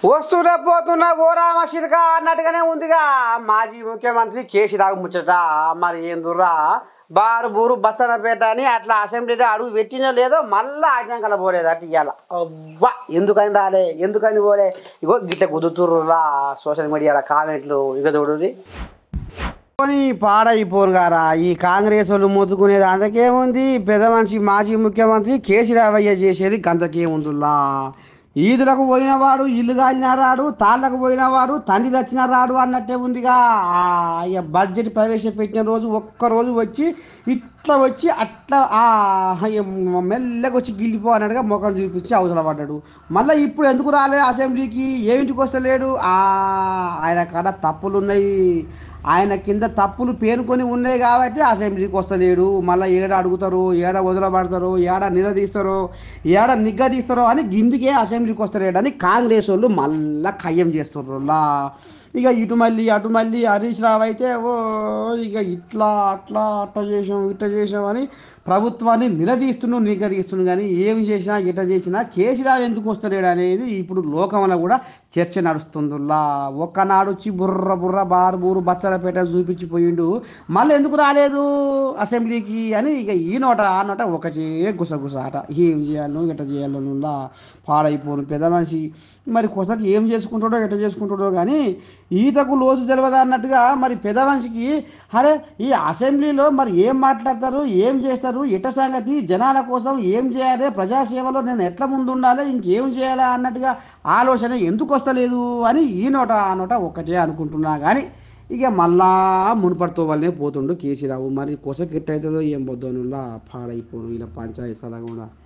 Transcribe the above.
వస్తున్నా పోతున్నా ఓరా మసీదుగా అన్నట్టుగానే ఉందిగా మాజీ ముఖ్యమంత్రి కేసీఆర్ ముచ్చట. మరి ఏందుర్రా బారు బూరు బచ్చనపేట అని అట్లా అసెంబ్లీలో అడుగు పెట్టినా లేదో మళ్ళీ ఆజ్ఞాంకల పోలేదు అటు ఇవ్వాల. అవ్వా ఎందుకని రాలే ఎందుకని పోలే ఇగో గిట్ల కుదుతుర్రా సోషల్ మీడియాలో కామెంట్లు ఇక చూడుర్రి. పాడైపోరు గారా ఈ కాంగ్రెస్ వాళ్ళు మొత్తుకునేది అందుకేముంది. పెద్ద మనిషి మాజీ ముఖ్యమంత్రి కేసీఆర్ చేసేది గంతకేముందులా. ఈదులకు పోయినవాడు ఇల్లు కాలిన రాడు, తాళ్ళకు పోయినవాడు తండ్రి తెచ్చిన రాడు అన్నట్టే ఉందిగా. బడ్జెట్ ప్రవేశపెట్టిన రోజు ఒక్కరోజు వచ్చి ఇట్లా వచ్చి అట్లా మెల్లగా వచ్చి గిల్లిపో అన్నట్టుగా ముఖం చూపించి అవసరం పడ్డాడు. మళ్ళీ ఇప్పుడు ఎందుకు రాలే అసెంబ్లీకి, ఏమిటికి వస్తలేడు? ఆయన కాడ తప్పులు ఉన్నాయి, ఆయన కింద తప్పులు పేరుకొని ఉన్నాయి కాబట్టి అసెంబ్లీకి వస్తలేడు. మళ్ళీ ఏడ అడుగుతారు, ఏడ వదలబడతారు, ఏడ నిలదీస్తారో, ఏడ నిగ్గదీస్తారో అని గిందుకే అసెంబ్లీకి వస్తలేడు అని కాంగ్రెస్ వాళ్ళు మళ్ళీ ఖయ్యం చేస్తుర్రులా. ఇక ఇటు మళ్ళీ అటు మళ్ళీ హరీష్ రావు అయితే ఇక ఇట్లా చేసాం అని ప్రభుత్వాన్ని నిగదీస్తున్నాడు. కానీ ఏం చేసినా ఇట్లా చేసినా కేసీఆర్ ఎందుకు వస్తలేడు అనేది ఇప్పుడు లోకంలో కూడా చర్చ నడుస్తుందిలా. ఒక్కనాడు వచ్చి బుర్ర బారు బచ్చలపేట చూపించిపోయిండు, మళ్ళీ ఎందుకు రాలేదు అసెంబ్లీకి అని ఇక ఈ నోట ఆ నోట ఒకటే గుసగుస ఆట. ఏం చేయాలో ఎట్లా చేయాలనులా పాడైపోను పెద్ద మనిషి. మరి కొసకి ఏం చేసుకుంటాడో ఎట్లా చేసుకుంటాడో కానీ ఈతకు లోతు తెలియదా అన్నట్టుగా మరి పెద్ద మనిషికి అరే ఈ అసెంబ్లీలో మరి ఏం మాట్లాడతారు, ఏం చేస్తారు, ఎట్ట సంగతి, జనాల కోసం ఏం చేయాలి, ప్రజాసేవలో నేను ఎట్లా ముందు ఉండాలి, ఇంకేం చేయాలా అన్నట్టుగా ఆలోచన ఎందుకు వస్తలేదు అని ఈ నోట ఆ నోట ఒక్కటే అనుకుంటున్నా. కానీ ఇక మళ్ళా మునుపడితో వాళ్ళనే పోతుండు కేసీరావు. మరి కొసకి ఎట్టయితుందో ఏం పొద్దునులా పాడైపోను ఇలా పంచాయతీ సలగా కూడా.